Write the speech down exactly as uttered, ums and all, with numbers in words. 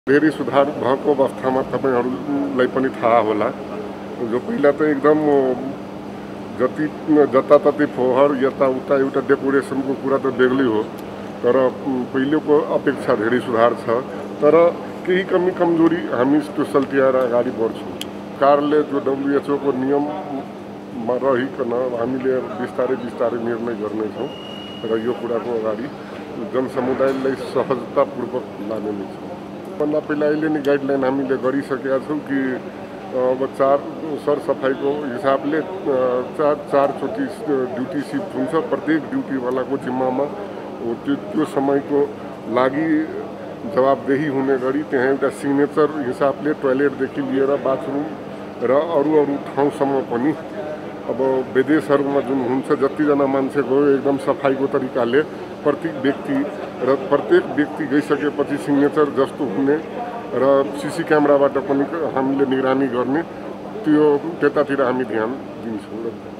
धेरै सुधार भएको अवस्थामा तपाईहरुलाई पनि थाहा होला। जो पहिला त एकदम जति जताततै फोहर यताउता एउटा डेकोरेसनको कुरा त बेग्लै हो, तर पहिलेको अपेक्षा धेरै सुधार छ। तर केही कमी कमजोरी हामी त्यो सल्टिएर अगाडि बढ्छौँ। सरकारले जो डब्ल्युएचओ को नियममा रहिकन हामीले बिस्तारै बिस्तारै निर्णय गर्नेछौँ र यो कुराको अगाडि जनसमुदायलाई सहजतापूर्वक लाने नै छौँ। भन्दा पहिला अहिले नै गाइडलाइन हामीले गरिसकेका छौँ कि अब चार सरसफाइको हिसाबले चार चारचोटि ड्युटी सिफ्ट हुन्छ। प्रत्येक ड्युटीवालाको जिम्मामा त्यो त्यो समयको लागि जवाबदेही हुने गरी त्यहाँ एउटा सिग्नेचर हिसाबले टोयलेटदेखि लिएर बाथरुम र अरू अरू ठाउँसम्म पनि अब विदेशहरूमा जुन हुन्छ जतिजना मान्छे गयो एकदम सफाइको तरिकाले प्रत्येक व्यक्ति र प्रत्येक व्यक्ति गइसकेपछि सिग्नेचर जस्तो हुने र सीसी क्यामेराबाट पनि हामीले निगरानी गर्ने त्यो त्यतातिर हामी ध्यान दिन्छौँ।